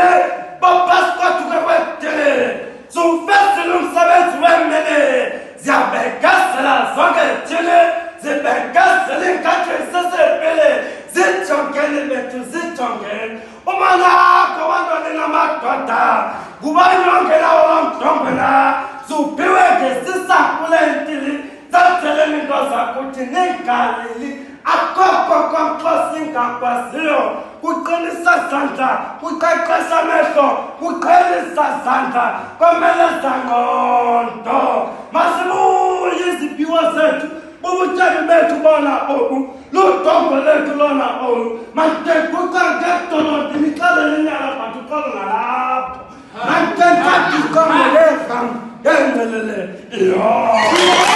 tele, babas kwa tukawe tele. Son festival sabes wemene. Ziabegas la zonge tele, ziabegas le katre sese pele. Zichongele metu zichongele. Omana kawando ni na makwata. Gubanyo kena olam trompena. Zupiwe ke sisa kulentili. Zatele ni dosa kutine kalili. Akoko crossing kakwasio. Kutene sasanta. Kutakasa meso. Kutene sasanta. Komele sangonto. Masimu yisi piwa zetu. Bubuchari metu bona oku. Lutongo letu lona oku. Mante kutangeto no tinikale ninyara patukolo na lapo. Mante kati kama lekam. Yengelele. Iyo.